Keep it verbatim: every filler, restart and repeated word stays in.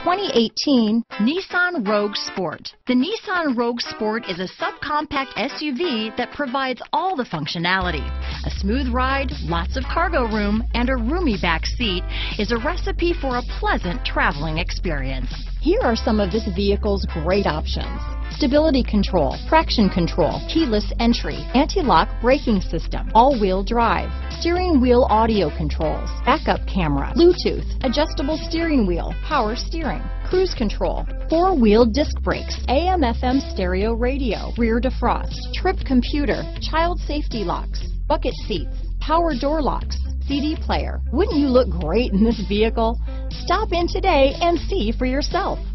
twenty eighteen Nissan Rogue Sport. The Nissan Rogue Sport is a subcompact S U V that provides all the functionality. A smooth ride, lots of cargo room, and a roomy back seat is a recipe for a pleasant traveling experience. Here are some of this vehicle's great options: stability control, traction control, keyless entry, anti-lock braking system, all-wheel drive, steering wheel audio controls, backup camera, Bluetooth, adjustable steering wheel, power steering, cruise control, four-wheel disc brakes, A M F M stereo radio, rear defrost, trip computer, child safety locks, bucket seats, power door locks, C D player. Wouldn't you look great in this vehicle? Stop in today and see for yourself.